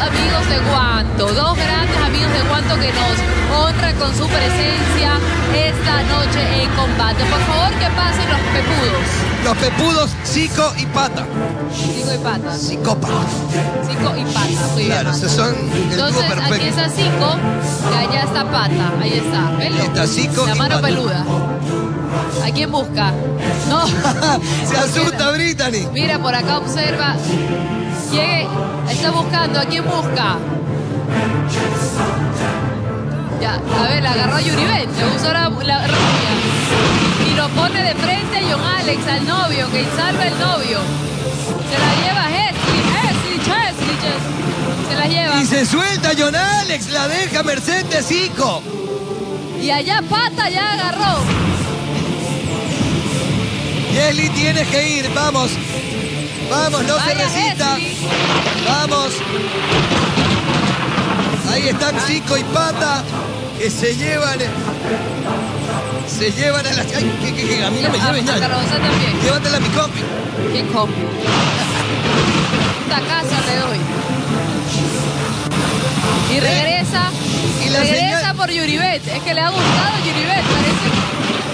amigos de Guanto, dos grandes amigos de Guanto que nos honran con su presencia esta noche en combate. Por favor, que pasen los pepudos. Los pepudos, Zico y Pata. Zico y Pata. Psicópata. Zico y Pata. Muy Claro, bien. esos son el Entonces, dúo perfecto. aquí está Zico y allá está Pata. Ahí está. ¿Ven? Ahí está Zico La y mano Pata. peluda. ¿A quién busca? No. Se asusta Brittany. Mira, por acá observa. ¿Quién está buscando? ¿A quién busca? Ya, a ver, la agarró a Yuribet. Le usó la rubia. Y lo pone de frente a John Alex, al novio, que salva el novio. Se la lleva Chesley. Se la lleva. Y se suelta John Alex, la deja merced de Zico. Y allá Pata ya agarró. Yesli, tienes que ir, vamos. Vamos, no se Vaya, resista. Yesli. Vamos. Ahí están Zico y Pata, que se llevan a las... Ay, que a mí no me lleves A nada. Cardosa también. Llévatela a mi compi. ¿Qué compi? Esta casa le doy. Y regresa. Y la regresa señal- por Yuribet. Es que le ha gustado Yuribet, parece.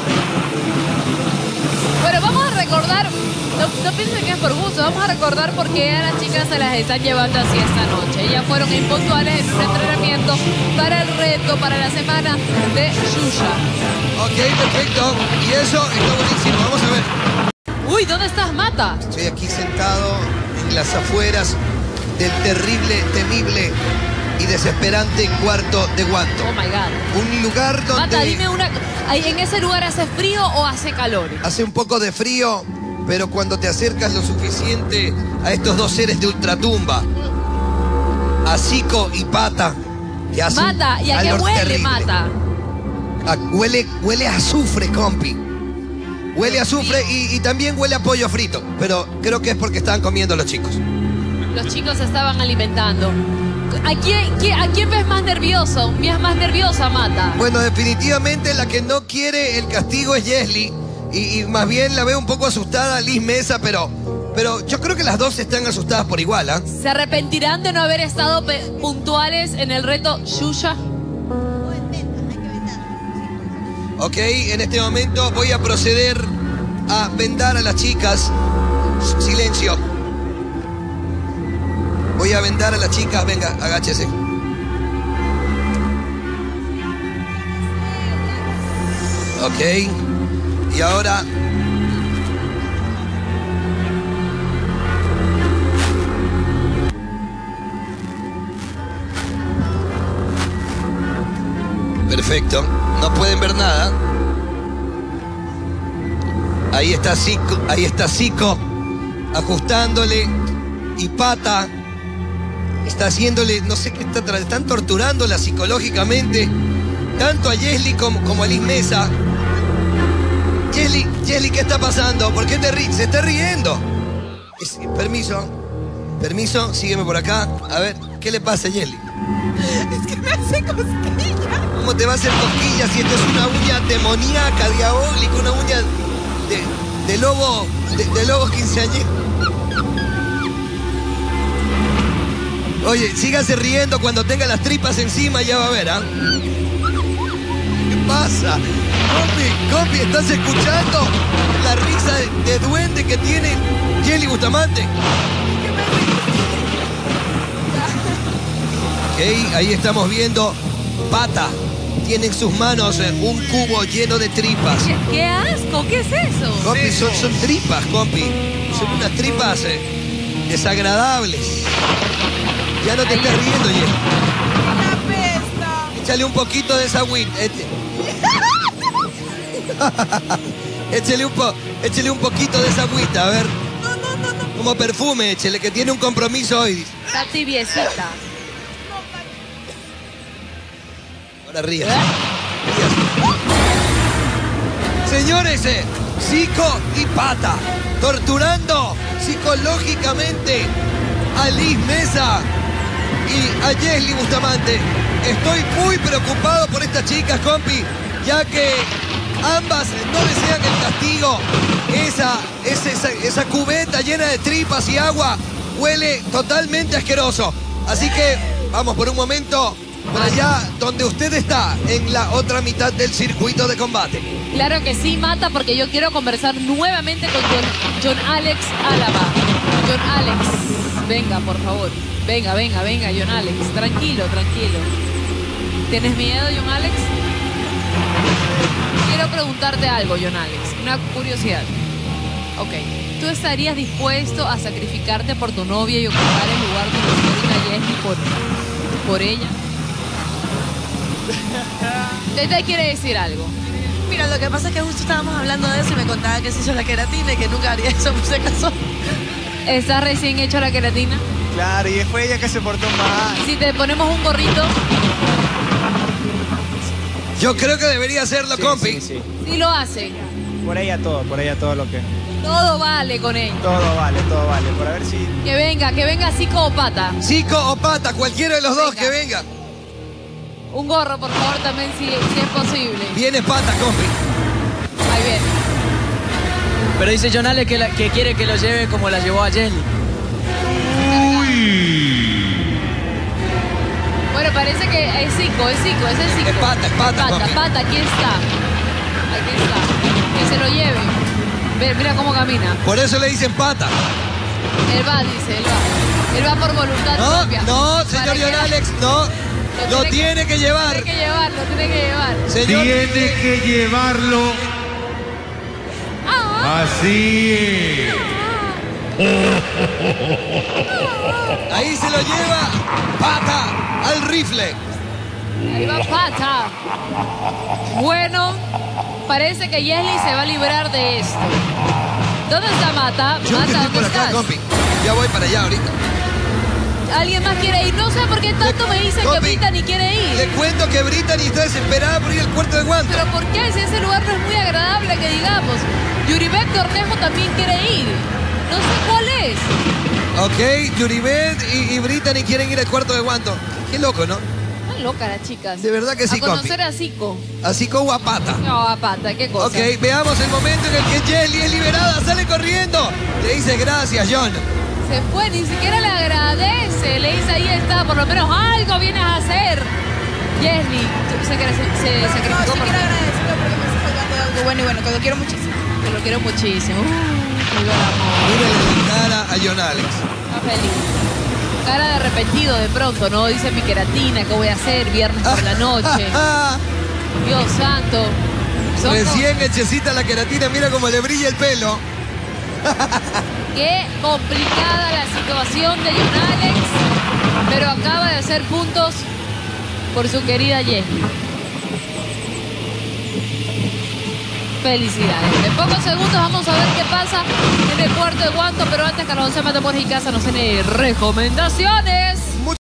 Pero vamos a recordar, no piensen que es por gusto, vamos a recordar por qué a las chicas se las están llevando así esta noche. Ellas fueron impuntuales en un entrenamiento para el reto, para la semana de Xuxa. Ok, perfecto. Y eso está buenísimo. Vamos a ver. Uy, ¿dónde estás, Mata? Estoy aquí sentado en las afueras del terrible, temible y desesperante cuarto de Guanto. Oh my God. Un lugar donde Mata, dime una. ¿En ese lugar hace frío o hace calor? hace un poco de frío, pero cuando te acercas lo suficiente a estos dos seres de ultratumba, a Zico y Pata, te hacen Mata, ¿y a qué calor huele, terrible. Mata? Huele a azufre, compi. Huele a azufre y también huele a pollo frito, pero creo que es porque estaban comiendo los chicos. Los chicos se estaban alimentando. ¿A quién ves más nervioso? ¿Ves más nerviosa, Mata? Bueno, definitivamente la que no quiere el castigo es Yesli. Y más bien la veo un poco asustada Liz Mesa, pero yo creo que las dos están asustadas por igual, ¿ah? ¿Se arrepentirán de no haber estado puntuales en el reto Xuxa? Ok, en este momento voy a proceder a vendar a las chicas. Silencio. Voy a vendar a las chicas, venga, agáchese. Ok, y ahora... Perfecto, no pueden ver nada. Ahí está Zico, ajustándole, y Pata está haciéndole, no sé qué están torturándola psicológicamente, tanto a Yesli como a Liz Mesa. Yesli, ¿qué está pasando? ¿Por qué te ríes? Se está riendo. Permiso, sígueme por acá. A ver, ¿qué le pasa a Yesli? Es que me hace cosquillas. ¿Cómo te va a hacer cosquillas si esto es una uña demoníaca, diabólica, una uña de lobos quinceañeros? Oye, sígase riendo, cuando tenga las tripas encima ya va a ver, ¿ah? ¿Qué pasa? Compi, ¿estás escuchando la risa de duende que tiene Yesli Bustamante? Ok, ahí estamos viendo Pata. Tiene en sus manos un cubo lleno de tripas. ¡Qué asco! ¿Qué es eso? Compi, son tripas, compi. Son unas tripas desagradables. Ya no te estés riendo, Yesli. La pesta. Échale un poquito de esa agüita. Échale un poquito de esa agüita, a ver. No. Como perfume, échale, que tiene un compromiso hoy. Está tibiecita. Ahora ríe. Señores, Zico y Pata torturando psicológicamente a Liz Mesa y a Yesli Bustamante. Estoy muy preocupado por estas chicas, compi, ya que ambas no desean el castigo. Esa cubeta llena de tripas y agua huele totalmente asqueroso. Así que vamos por un momento por allá donde usted está, en la otra mitad del circuito de combate. Claro que sí, Mata, porque yo quiero conversar nuevamente con John Alex Álava. John Alex, venga, por favor. Venga, John Alex. Tranquilo. ¿Tienes miedo, John Alex? Quiero preguntarte algo, John Alex. Una curiosidad. Ok. ¿Tú estarías dispuesto a sacrificarte por tu novia y ocupar el lugar de tu señorita Jessie por ella? ¿Te quiere decir algo? Mira, lo que pasa es que justo estábamos hablando de eso y me contaba que se hizo la queratina y que nunca haría eso, por si acaso. ¿Estás recién hecho la queratina? Claro, y fue ella que se portó mal. Si te ponemos un gorrito, Yo creo que debería hacerlo, compi. Sí. sí lo hacen. Por ella todo lo que... Todo vale con ella. Todo vale, por a ver si... Que venga psicópata. Psico o Pata, cualquiera de los dos que venga. Un gorro, por favor, también, si es posible. Viene Pata, compi. Ahí viene. Pero dice John Alex que quiere que lo lleve como la llevó a Jessie. Bueno, parece que es Zico, es el Zico. Es Pata, compi. Pata, aquí está. Que se lo lleve. Ve, mira cómo camina. Por eso le dicen Pata. Él va. Él va por voluntad propia. No, señor Para John que- Alex, no. Lo tiene que llevar. Lo tiene que llevar. Señor, Tiene que llevarlo así. ahí se lo lleva Pata al rifle. Ahí va Pata. Bueno, parece que Jessie se va a librar de esto. ¿Dónde está Mata? Yo que Mata, estoy ¿dónde por acá, estás? compi. Ya voy para allá ahorita. ¿Alguien más quiere ir? No sé por qué tanto me dicen que Compi, Brittany quiere Le ir. cuento que Brittany está desesperada por ir al cuarto de guanto. ¿Pero por qué? Si ese lugar no es muy agradable, que digamos. Yuribek Tornejo también quiere ir. No sé cuál es. Ok, Yuribet y Brittany quieren ir al cuarto de guanto. Qué loco, ¿no? Están locas las chicas. De verdad que sí, A conocer compi. a Zico. Así como a Pata. No, a Pata, qué cosa. Ok, veamos el momento en el que Jessie es liberada. Sale corriendo. Le dice gracias, John. Se fue, ni siquiera le agradece. Le dice, ahí está, por lo menos algo vienes a hacer. Jessie, se No, sacrificó sí por quiero ti. agradecerlo porque me está faltando de algo bueno y bueno, que lo quiero muchísimo. Te lo quiero muchísimo. Viva el amor. Mírale la cara a John Alex. Está feliz. Cara de arrepentido de pronto, ¿no? Dice mi queratina, ¿qué voy a hacer? Viernes por la noche. Dios santo. Son Recién hechecita la queratina, mira cómo le brilla el pelo. Qué complicada la situación de John Alex, pero acaba de hacer puntos por su querida Jessie. Felicidades. En pocos segundos vamos a ver qué pasa en el cuarto de guanto, pero antes Carlos se mata por casa nos tiene recomendaciones.